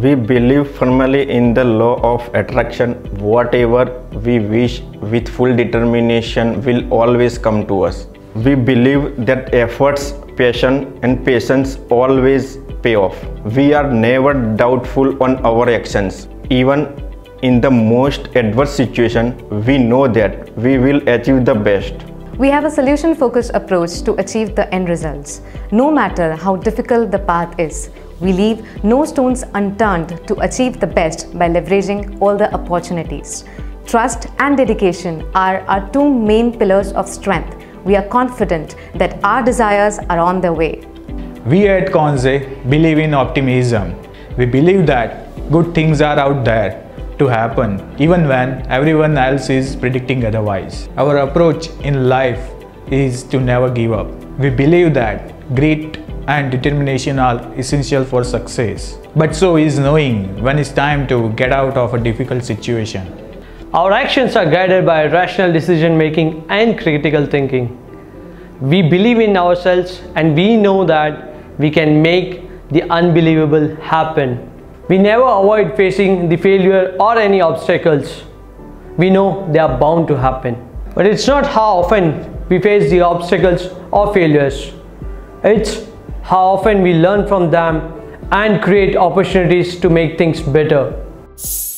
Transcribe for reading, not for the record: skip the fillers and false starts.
We believe firmly in the law of attraction. Whatever we wish with full determination will always come to us. We believe that efforts, passion and patience always pay off. We are never doubtful on our actions. Even in the most adverse situation, we know that we will achieve the best. We have a solution-focused approach to achieve the end results. No matter how difficult the path is, we leave no stones unturned to achieve the best by leveraging all the opportunities. Trust and dedication are our two main pillars of strength. We are confident that our desires are on their way. We at Conze believe in optimism. We believe that good things are out there to happen even when everyone else is predicting otherwise. Our approach in life is to never give up. We believe that grit and determination are essential for success. But so is knowing when it's time to get out of a difficult situation. Our actions are guided by rational decision making and critical thinking. We believe in ourselves and we know that we can make the unbelievable happen. We never avoid facing the failure or any obstacles. We know they are bound to happen. But it's not how often we face the obstacles or failures. It's how often we learn from them and create opportunities to make things better.